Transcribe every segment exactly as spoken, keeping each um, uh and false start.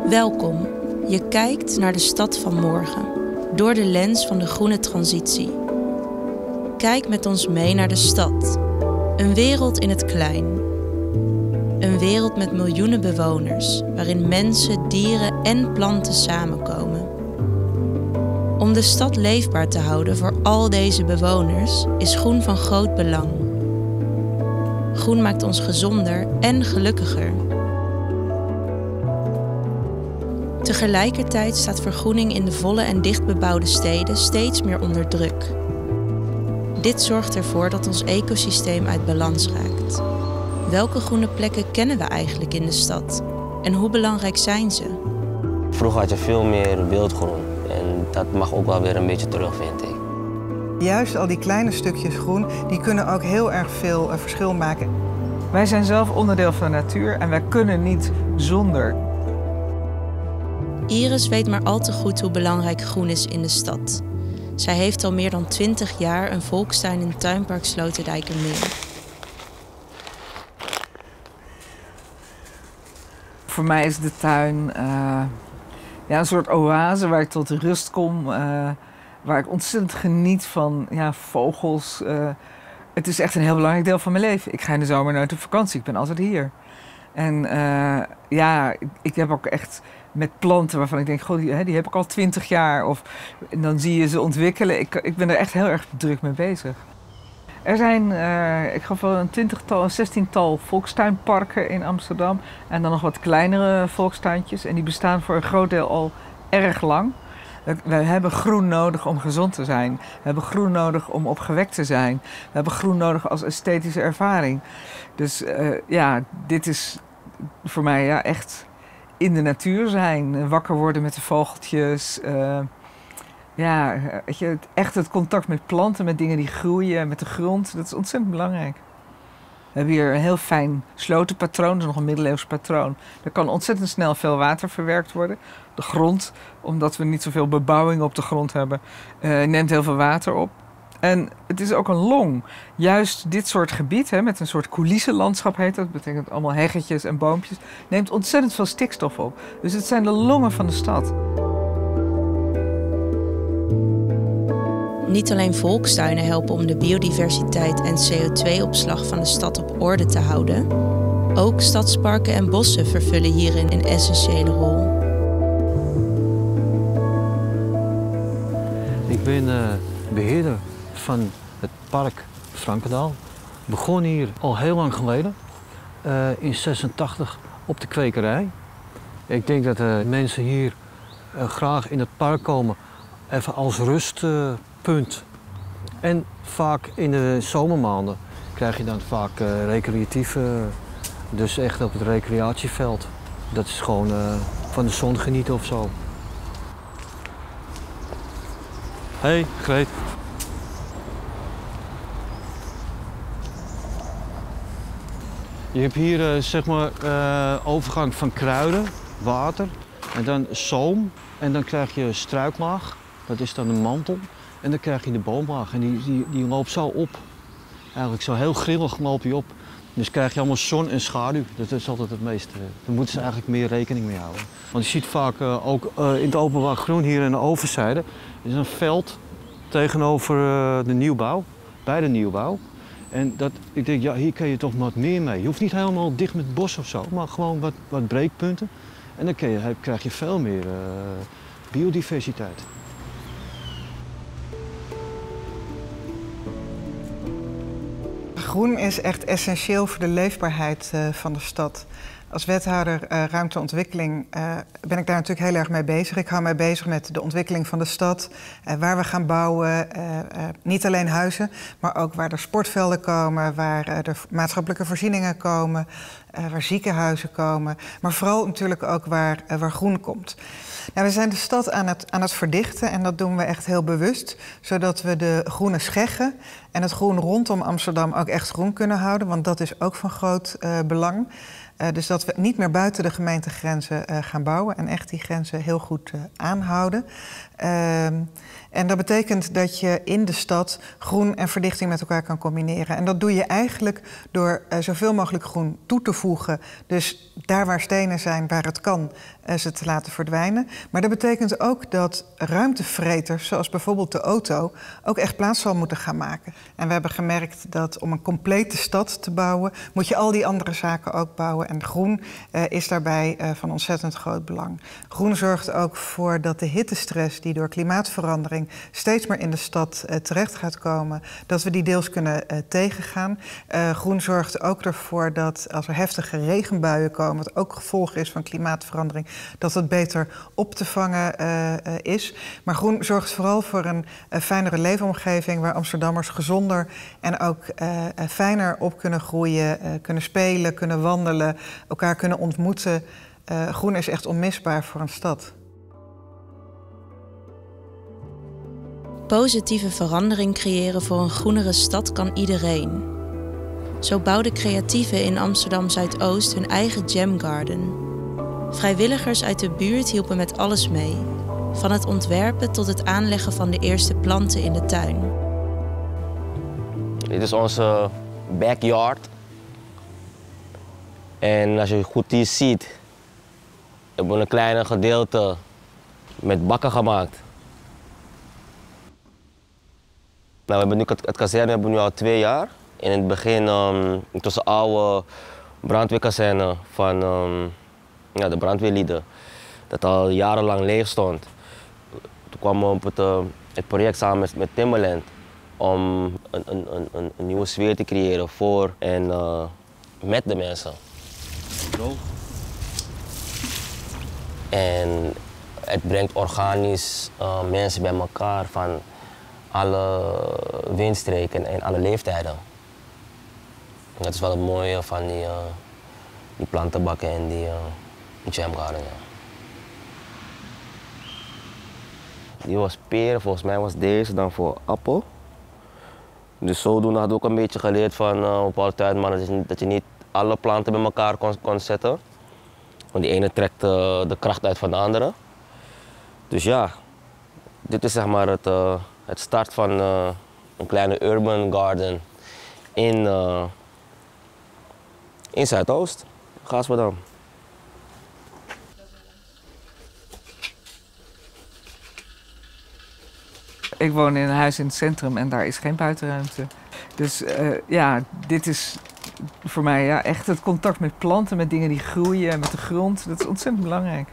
Welkom. Je kijkt naar de stad van morgen, door de lens van de groene transitie. Kijk met ons mee naar de stad. Een wereld in het klein. Een wereld met miljoenen bewoners, waarin mensen, dieren en planten samenkomen. Om de stad leefbaar te houden voor al deze bewoners is groen van groot belang. Groen maakt ons gezonder en gelukkiger. Tegelijkertijd staat vergroening in de volle en dichtbebouwde steden steeds meer onder druk. Dit zorgt ervoor dat ons ecosysteem uit balans raakt. Welke groene plekken kennen we eigenlijk in de stad? En hoe belangrijk zijn ze? Vroeger had je veel meer wildgroen en dat mag ook wel weer een beetje terug, vind ik. Juist al die kleine stukjes groen, die kunnen ook heel erg veel uh, verschil maken. Wij zijn zelf onderdeel van de natuur en wij kunnen niet zonder. Iris weet maar al te goed hoe belangrijk groen is in de stad. Zij heeft al meer dan twintig jaar een volkstuin in Tuinpark Sloterdijkermeer. Voor mij is de tuin uh, ja, een soort oase waar ik tot rust kom. Uh, waar ik ontzettend geniet van ja, vogels. Uh, het is echt een heel belangrijk deel van mijn leven. Ik ga in de zomer nooit op vakantie, ik ben altijd hier. En uh, ja, ik, ik heb ook echt met planten waarvan ik denk, goh, die, die heb ik al twintig jaar. Of, en dan zie je ze ontwikkelen. Ik, ik ben er echt heel erg druk mee bezig. Er zijn, uh, ik geloof wel een twintigtal, een zestiental volkstuinparken in Amsterdam. En dan nog wat kleinere volkstuintjes. En die bestaan voor een groot deel al erg lang. We hebben groen nodig om gezond te zijn. We hebben groen nodig om opgewekt te zijn. We hebben groen nodig als esthetische ervaring. Dus uh, ja, dit is voor mij ja, echt in de natuur zijn. Wakker worden met de vogeltjes. Uh, ja, weet je, echt het contact met planten, met dingen die groeien, met de grond. Dat is ontzettend belangrijk. We hebben hier een heel fijn slotenpatroon, dat is nog een middeleeuws patroon. Er kan ontzettend snel veel water verwerkt worden. De grond, omdat we niet zoveel bebouwing op de grond hebben, uh, neemt heel veel water op. En het is ook een long. Juist dit soort gebied, hè, met een soort coulissenlandschap heet dat, betekent allemaal heggetjes en boompjes, neemt ontzettend veel stikstof op. Dus het zijn de longen van de stad. Niet alleen volkstuinen helpen om de biodiversiteit en C O twee opslag van de stad op orde te houden. Ook stadsparken en bossen vervullen hierin een essentiële rol. Ik ben uh, beheerder van het park Frankendaal. Begon hier al heel lang geleden, uh, in zesentachtig op de kwekerij. Ik denk dat uh, mensen hier uh, graag in het park komen, even als rustpunt. Uh, en vaak in de zomermaanden krijg je dan vaak uh, recreatief, uh, dus echt op het recreatieveld. Dat is gewoon uh, van de zon genieten of zo. Hey, Greet. Je hebt hier uh, zeg maar uh, overgang van kruiden, water en dan zoom. En dan krijg je struiklaag, dat is dan een mantel. En dan krijg je de boomlaag en die, die, die loopt zo op. Eigenlijk zo heel grillig loopt die op. Dus krijg je allemaal zon en schaduw. Dat is altijd het meeste. Daar moeten ze eigenlijk meer rekening mee houden. Want je ziet vaak uh, ook uh, in het openbaar groen hier aan de overzijde. Er is een veld tegenover uh, de nieuwbouw, bij de nieuwbouw. En dat, ik denk, ja, hier kun je toch wat meer mee. Je hoeft niet helemaal dicht met het bos of zo, maar gewoon wat, wat breekpunten. En dan kun je, krijg je veel meer uh, biodiversiteit. Groen is echt essentieel voor de leefbaarheid uh, van de stad. Als wethouder uh, ruimteontwikkeling uh, ben ik daar natuurlijk heel erg mee bezig. Ik hou mij bezig met de ontwikkeling van de stad, uh, waar we gaan bouwen. Uh, uh, niet alleen huizen, maar ook waar er sportvelden komen, waar uh, er maatschappelijke voorzieningen komen, uh, waar ziekenhuizen komen. Maar vooral natuurlijk ook waar, uh, waar groen komt. Nou, we zijn de stad aan het, aan het verdichten en dat doen we echt heel bewust. Zodat we de groene scheggen en het groen rondom Amsterdam ook echt groen kunnen houden. Want dat is ook van groot uh, belang. Uh, dus dat we niet meer buiten de gemeentegrenzen uh, gaan bouwen en echt die grenzen heel goed uh, aanhouden. Uh, en dat betekent dat je in de stad groen en verdichting met elkaar kan combineren. En dat doe je eigenlijk door uh, zoveel mogelijk groen toe te voegen. Dus daar waar stenen zijn, waar het kan, uh, ze te laten verdwijnen. Maar dat betekent ook dat ruimtevreters, zoals bijvoorbeeld de auto, ook echt plaats zal moeten gaan maken. En we hebben gemerkt dat om een complete stad te bouwen, moet je al die andere zaken ook bouwen. En groen uh, is daarbij uh, van ontzettend groot belang. Groen zorgt ook voor dat de hittestress die door klimaatverandering steeds meer in de stad uh, terecht gaat komen, dat we die deels kunnen uh, tegengaan. Uh, groen zorgt ook ervoor dat als er heftige regenbuien komen, wat ook gevolg is van klimaatverandering, dat het beter op te vangen uh, uh, is. Maar groen zorgt vooral voor een uh, fijnere leefomgeving waar Amsterdammers gezonder en ook uh, uh, fijner op kunnen groeien, uh, kunnen spelen, kunnen wandelen, elkaar kunnen ontmoeten. Uh, groen is echt onmisbaar voor een stad. Positieve verandering creëren voor een groenere stad kan iedereen. Zo bouwden creatieven in Amsterdam Zuidoost hun eigen Jam Garden. Vrijwilligers uit de buurt hielpen met alles mee. Van het ontwerpen tot het aanleggen van de eerste planten in de tuin. Dit is onze backyard. En als je goed hier ziet, hebben we een klein gedeelte met bakken gemaakt. Nou, we hebben nu het, het kazerne hebben we nu al twee jaar. In het begin, um, het was een oude brandweerkazerne van um, ja, de brandweerlieden, dat al jarenlang leeg stond. Toen kwam we op het, uh, het project samen met, met Timberland om een, een, een, een nieuwe sfeer te creëren voor en uh, met de mensen. Droog. En het brengt organisch uh, mensen bij elkaar van alle windstreken en alle leeftijden. En dat is wel het mooie van die, uh, die plantenbakken en die uh, Jam Garden. Ja. Die was peren, volgens mij was deze dan voor appel. Dus zodoende had ik ook een beetje geleerd van uh, op bepaalde tijd, maar dat, dat je niet alle planten bij elkaar kon, kon zetten. Want die ene trekt uh, de kracht uit van de andere. Dus ja, dit is zeg maar het, uh, het start van uh, een kleine urban garden in, uh, in Zuidoost, Gaasperdam. Ik woon in een huis in het centrum en daar is geen buitenruimte. Dus uh, ja, dit is voor mij ja, echt het contact met planten, met dingen die groeien, met de grond. Dat is ontzettend belangrijk.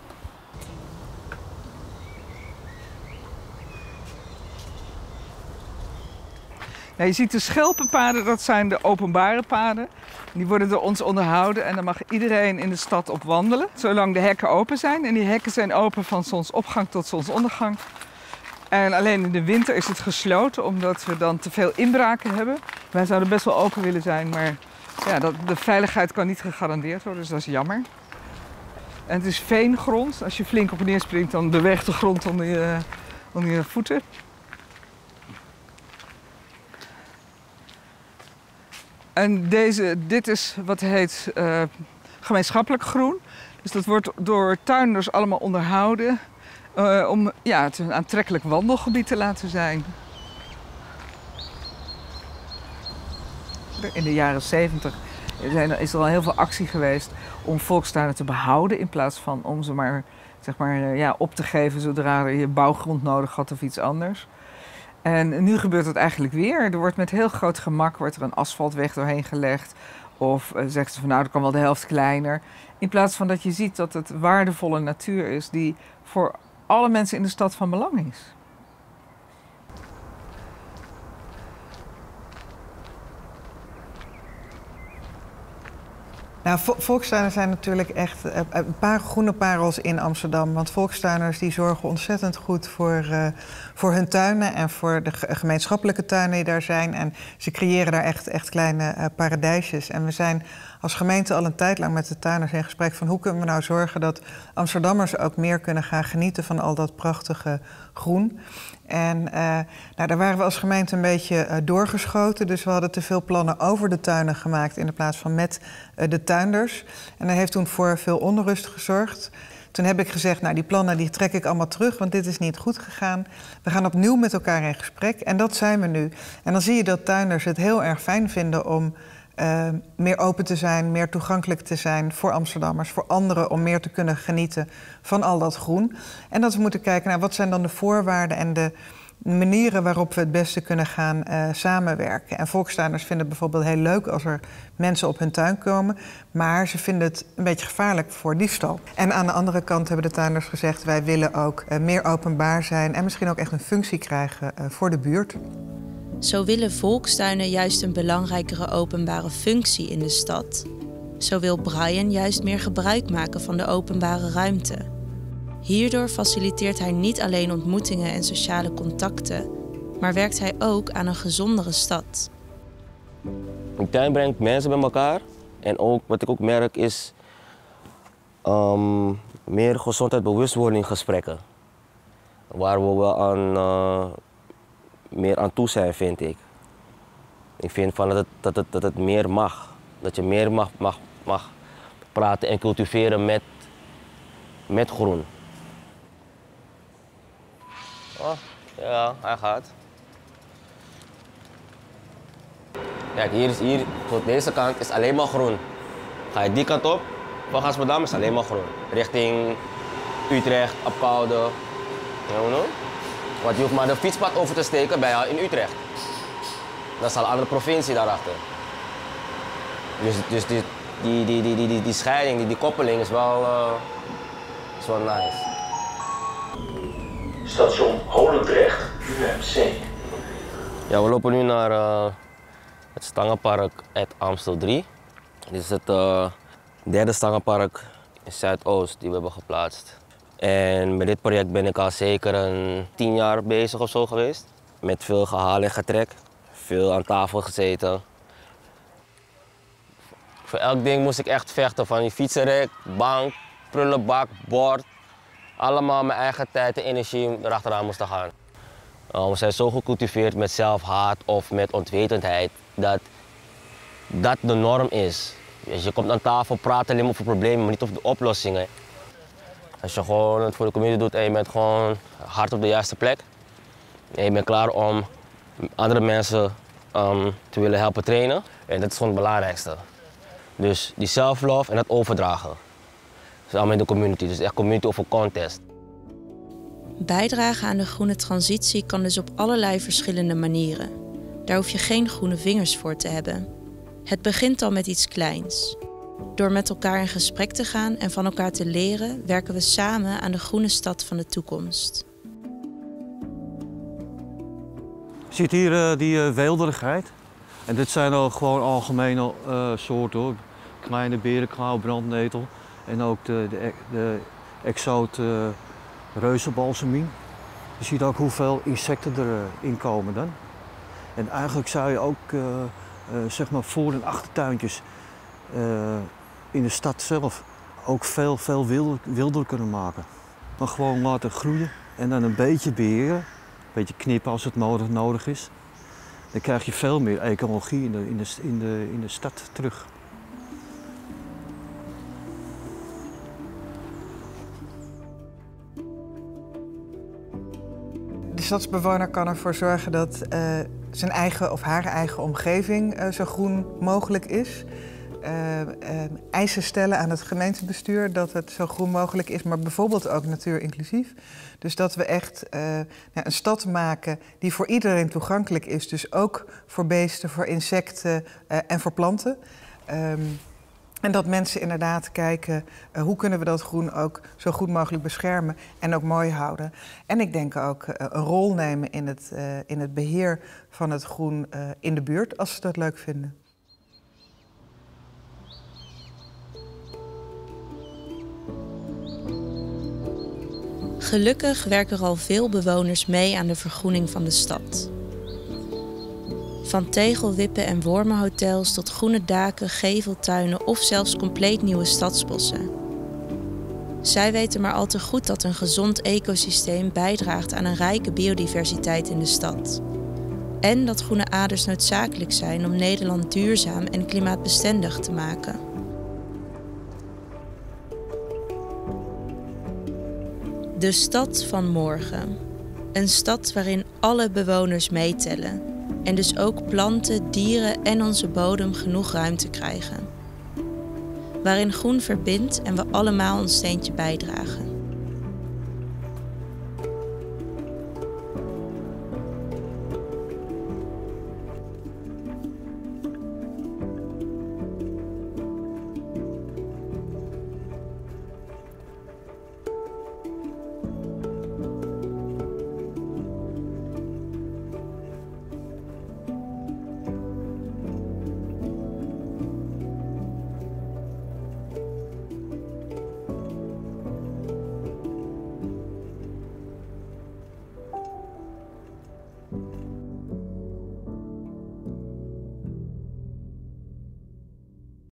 Nou, je ziet de schelpenpaden, dat zijn de openbare paden. Die worden door ons onderhouden en daar mag iedereen in de stad op wandelen. Zolang de hekken open zijn. En die hekken zijn open van zonsopgang tot zonsondergang. En alleen in de winter is het gesloten, omdat we dan te veel inbraken hebben. Wij zouden best wel open willen zijn, maar ja, dat, de veiligheid kan niet gegarandeerd worden, dus dat is jammer. En het is veengrond. Als je flink op en neer springt, dan beweegt de grond onder je, onder je voeten. En deze, dit is wat heet uh, gemeenschappelijk groen. Dus dat wordt door tuinders allemaal onderhouden. Uh, om ja, het een aantrekkelijk wandelgebied te laten zijn. In de jaren zeventig is er al heel veel actie geweest om volkstuinen te behouden in plaats van om ze maar, zeg maar ja, op te geven zodra je bouwgrond nodig had of iets anders. En nu gebeurt het eigenlijk weer. Er wordt met heel groot gemak wordt er een asfaltweg doorheen gelegd. Of uh, zegt ze van nou, dat kan wel de helft kleiner. In plaats van dat je ziet dat het waardevolle natuur is die voor alle mensen in de stad van belang is. Nou, volkstuinen zijn natuurlijk echt een paar groene parels in Amsterdam. Want volkstuiners die zorgen ontzettend goed voor, uh, voor hun tuinen en voor de gemeenschappelijke tuinen die daar zijn. En ze creëren daar echt, echt kleine uh, paradijsjes. En we zijn als gemeente al een tijd lang met de tuinders in gesprek van hoe kunnen we nou zorgen dat Amsterdammers ook meer kunnen gaan genieten van al dat prachtige groen. En uh, nou, daar waren we als gemeente een beetje uh, doorgeschoten. Dus we hadden te veel plannen over de tuinen gemaakt in de plaats van met uh, de tuinders. En dat heeft toen voor veel onrust gezorgd. Toen heb ik gezegd, nou die plannen die trek ik allemaal terug, want dit is niet goed gegaan. We gaan opnieuw met elkaar in gesprek en dat zijn we nu. En dan zie je dat tuinders het heel erg fijn vinden om uh, meer open te zijn, meer toegankelijk te zijn voor Amsterdammers, voor anderen, om meer te kunnen genieten van al dat groen. En dat we moeten kijken naar wat zijn dan de voorwaarden en de manieren waarop we het beste kunnen gaan uh, samenwerken. En volkstuinders vinden het bijvoorbeeld heel leuk als er mensen op hun tuin komen, maar ze vinden het een beetje gevaarlijk voor diefstal. En aan de andere kant hebben de tuinders gezegd, wij willen ook uh, meer openbaar zijn en misschien ook echt een functie krijgen uh, voor de buurt. Zo willen volkstuinen juist een belangrijkere openbare functie in de stad. Zo wil Brian juist meer gebruik maken van de openbare ruimte. Hierdoor faciliteert hij niet alleen ontmoetingen en sociale contacten, maar werkt hij ook aan een gezondere stad. Een tuin brengt mensen bij elkaar en ook, wat ik ook merk is um, meer gezondheidsbewustwording gesprekken. Waar we wel aan, uh, meer aan toe zijn, vind ik. Ik vind van dat, het, dat, het, dat het meer mag. Dat je meer mag, mag, mag praten en cultiveren met, met groen. Oh, ja, hij gaat. Kijk, hier is hier, voor deze kant is alleen maar groen. Ga je die kant op, van Gasperdam is alleen maar groen. Richting Utrecht, Apkoude. You know? Want je hoeft maar de fietspad over te steken bij jou in Utrecht. Dat is al een andere provincie daarachter. Dus, dus die, die, die, die, die, die, die scheiding, die, die koppeling is wel, uh, is wel nice. Station Holendrecht, U M C. Ja, we lopen nu naar uh, het Stangenpark uit Amstel drie. Dit is het uh, derde Stangenpark in Zuidoost die we hebben geplaatst. En met dit project ben ik al zeker een tien jaar bezig of zo geweest. Met veel gehaal en getrek, veel aan tafel gezeten. Voor elk ding moest ik echt vechten, van die fietsenrek, bank, prullenbak, bord. Allemaal mijn eigen tijd en energie erachteraan moesten gaan. Uh, we zijn zo gecultiveerd met zelfhaat of met onwetendheid dat dat de norm is. Dus je komt aan tafel, praat alleen maar over problemen, maar niet over de oplossingen. Als je gewoon het voor de community doet en je bent gewoon hard op de juiste plek. En je bent klaar om andere mensen um, te willen helpen trainen. En dat is gewoon het belangrijkste. Dus die self-love en dat overdragen. Dat is allemaal in de community, dus echt community over contest. Bijdragen aan de groene transitie kan dus op allerlei verschillende manieren. Daar hoef je geen groene vingers voor te hebben. Het begint al met iets kleins. Door met elkaar in gesprek te gaan en van elkaar te leren, werken we samen aan de groene stad van de toekomst. Je ziet hier uh, die uh, weelderigheid. En dit zijn al gewoon algemene uh, soorten hoor. Kleine berenklauw, brandnetel en ook de, de, de exoot uh, reuzenbalsemien. Je ziet ook hoeveel insecten erin uh, komen dan. En eigenlijk zou je ook uh, uh, zeg maar voor- en achtertuintjes uh, in de stad zelf ook veel, veel wilder, wilder kunnen maken. Maar gewoon laten groeien en dan een beetje beheren, een beetje knippen als het nodig, nodig is. Dan krijg je veel meer ecologie in de, in de, in de, in de stad terug. De stadsbewoner kan ervoor zorgen dat uh, zijn eigen of haar eigen omgeving uh, zo groen mogelijk is. Uh, uh, eisen stellen aan het gemeentebestuur dat het zo groen mogelijk is, maar bijvoorbeeld ook natuurinclusief. Dus dat we echt uh, ja, een stad maken die voor iedereen toegankelijk is. Dus ook voor beesten, voor insecten uh, en voor planten. Um, En dat mensen inderdaad kijken, uh, hoe kunnen we dat groen ook zo goed mogelijk beschermen en ook mooi houden. En ik denk ook uh, een rol nemen in het, uh, in het beheer van het groen uh, in de buurt, als ze dat leuk vinden. Gelukkig werken er al veel bewoners mee aan de vergroening van de stad. Van tegelwippen en wormenhotels tot groene daken, geveltuinen of zelfs compleet nieuwe stadsbossen. Zij weten maar al te goed dat een gezond ecosysteem bijdraagt aan een rijke biodiversiteit in de stad. En dat groene aders noodzakelijk zijn om Nederland duurzaam en klimaatbestendig te maken. De stad van morgen. Een stad waarin alle bewoners meetellen. En dus ook planten, dieren en onze bodem genoeg ruimte krijgen. Waarin groen verbindt en we allemaal ons steentje bijdragen.